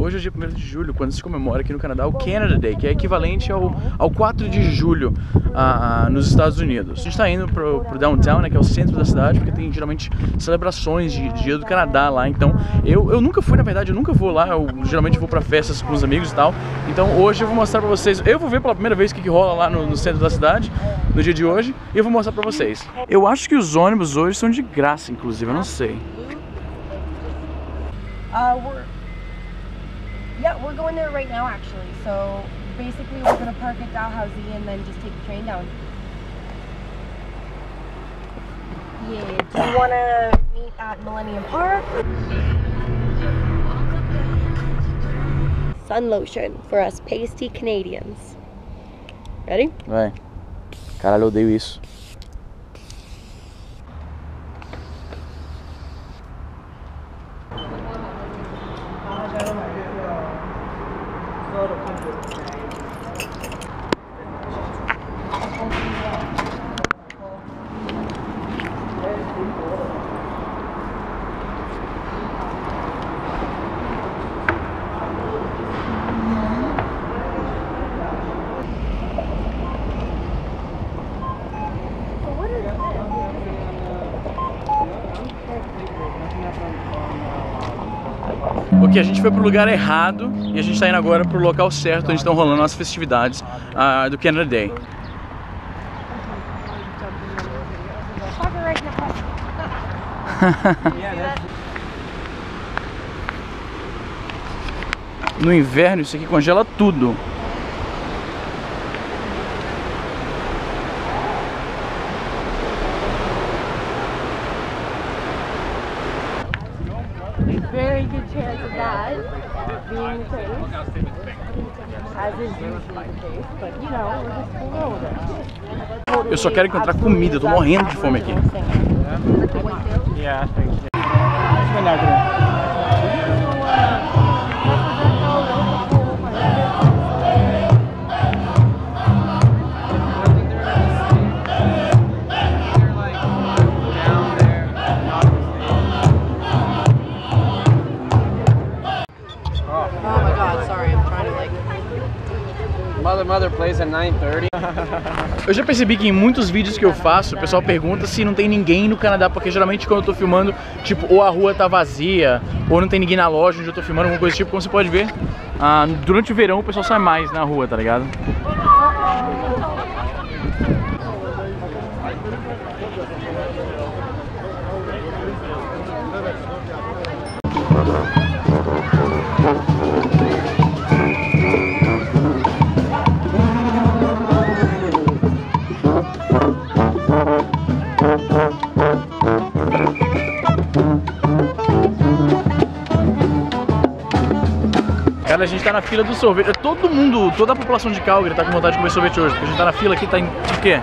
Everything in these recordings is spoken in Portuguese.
Hoje é dia 1º de julho, quando se comemora aqui no Canadá o Canada Day, que é equivalente ao 4 de julho nos Estados Unidos. A gente está indo pro downtown, né, que é o centro da cidade, porque tem geralmente celebrações de Dia do Canadá lá. Então eu nunca fui, na verdade, eu nunca vou lá, eu geralmente vou pra festas com os amigos e tal. Então hoje eu vou mostrar pra vocês, eu vou ver pela primeira vez o que rola lá no centro da cidade, no dia de hoje, e eu vou mostrar pra vocês. Eu acho que os ônibus hoje são de graça, inclusive, eu não sei. Yeah, we're going there right now actually. So basically we're going to park at Dalhousie and then just take the train down. Yeah, do you want to meet at Millennium Park? Sun lotion for us pasty Canadians. Ready? Vai. Caralho, eu odeio isso. Ok, a gente foi pro lugar errado e a gente tá indo agora pro local certo onde estão rolando as festividades do Canada Day. No inverno isso aqui congela tudo. Very good chance of that being the case, as is usually the case, but you know, we're just below that. Eu só quero encontrar comida, eu tô morrendo de fome aqui. Yeah, I think so. Mother plays at 9:30. Eu já percebi que em muitos vídeos que eu faço, o pessoal pergunta se não tem ninguém no Canadá, porque geralmente quando eu tô filmando, tipo, ou a rua tá vazia, ou não tem ninguém na loja onde eu tô filmando, alguma coisa do tipo, como você pode ver, durante o verão o pessoal sai mais na rua, tá ligado? Cara, a gente tá na fila do sorvete. Todo mundo, toda a população de Calgary tá com vontade de comer sorvete hoje, porque a gente tá na fila aqui, tá em o quê?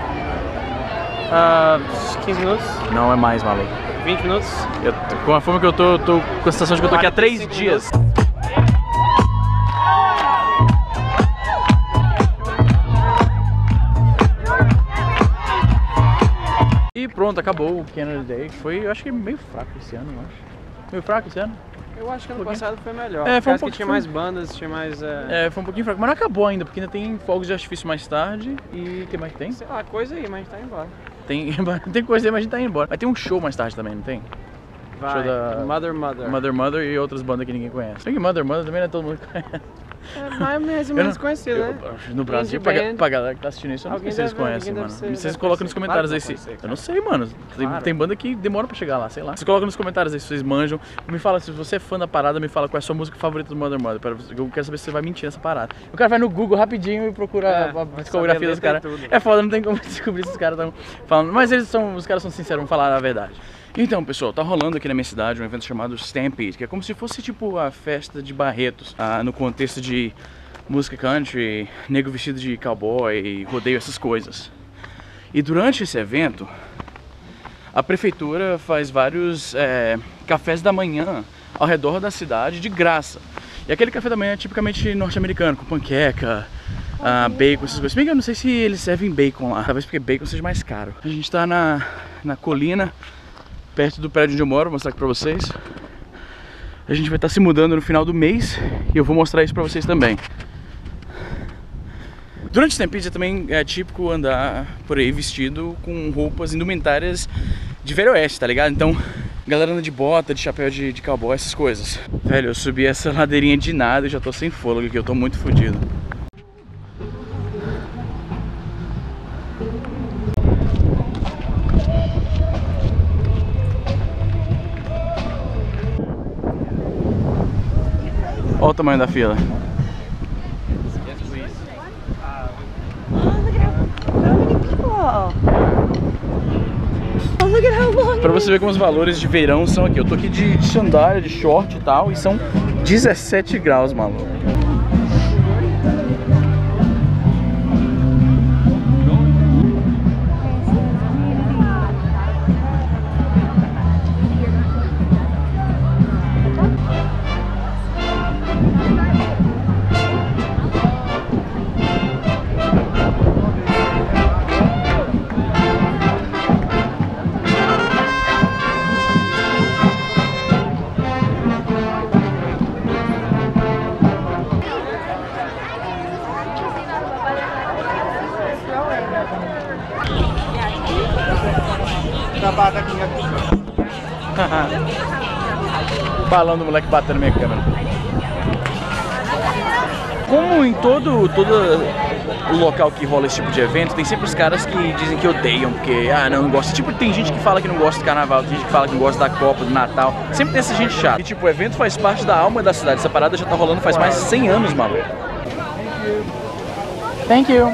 15 minutos? Não, é mais, maluco. 20 minutos? Com a fome que eu tô com a sensação de que eu tô aqui há 3 dias. E pronto, acabou o Canada Day. Foi, eu acho que meio fraco esse ano, eu acho. Meio fraco esse ano? Eu acho que ano passado foi melhor. Foi um pouco que tinha mais bandas, tinha mais... foi um pouquinho fraco, mas não acabou ainda, porque ainda tem fogos de artifício mais tarde. E o que mais que tem? Sei lá, coisa aí, mas a gente tá indo embora. Tem coisa aí, mas a gente tá indo embora. Mas tem um show mais tarde também, não tem? Vai, show da Mother e outras bandas que ninguém conhece. Tem que Mother também não é todo mundo que conhece. É mais ou menos conhecido, né? No Brasil, pra galera que tá assistindo isso, eu não sei se vocês conhecem, mano. Vocês colocam nos comentários aí se... Eu não sei, mano. Tem banda que demora pra chegar lá, sei lá. Vocês colocam nos comentários aí se vocês manjam. Me fala, se você é fã da parada, me fala qual é a sua música favorita do Mother. Eu quero saber se você vai mentir nessa parada. O cara vai no Google rapidinho e procura a discografia dos caras. É foda, não tem como descobrir se os caras estão falando. Mas os caras são sinceros, vão falar a verdade. Então, pessoal, tá rolando aqui na minha cidade um evento chamado Stampede, que é como se fosse tipo a festa de Barretos, no contexto de música country, nego vestido de cowboy, rodeio, essas coisas. E durante esse evento, a prefeitura faz vários cafés da manhã ao redor da cidade de graça. E aquele café da manhã é tipicamente norte-americano, com panqueca, bacon, essas coisas. Se bem que eu não sei se eles servem bacon lá, talvez porque bacon seja mais caro. A gente tá na colina, perto do prédio onde eu moro, vou mostrar aqui pra vocês. A gente vai estar se mudando no final do mês e eu vou mostrar isso pra vocês também. Durante o Stampede também é típico andar por aí vestido com roupas indumentárias de Velho Oeste, tá ligado? Então, galera anda de bota, de chapéu de cowboy, essas coisas. Velho, eu subi essa ladeirinha de nada e já tô sem fôlego aqui, eu tô muito fodido. Olha o tamanho da fila. Pra você ver como os valores de verão são aqui. Eu tô aqui de sandália, de short e tal, e são 17 graus, maluco. O balão do moleque batendo na minha câmera. Como em todo o local que rola esse tipo de evento, tem sempre os caras que dizem que odeiam, porque, não gosta. Tipo, tem gente que fala que não gosta do carnaval, tem gente que fala que não gosta da Copa, do Natal. Sempre tem essa gente chata. E tipo, o evento faz parte da alma da cidade. Essa parada já tá rolando faz mais de 100 anos, maluco. Thank you.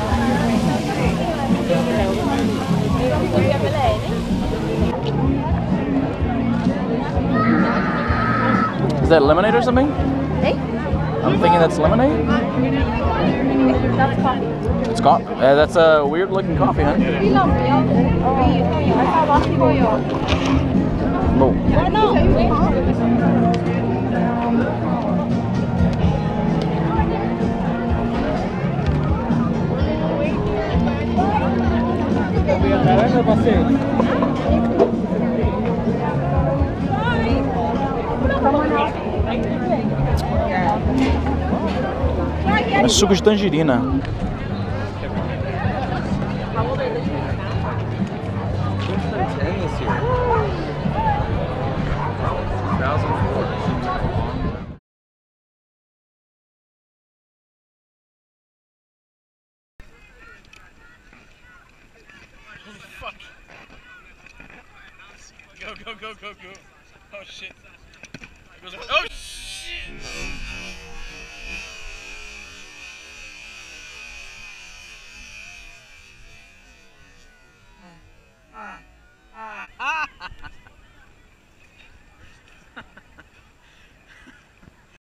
Is that lemonade or something? Hey? I'm thinking that's lemonade. That's coffee. It's coffee. That's a weird looking coffee, huh? No. É suco de tangerina. Go. Oh shit. Oh shit.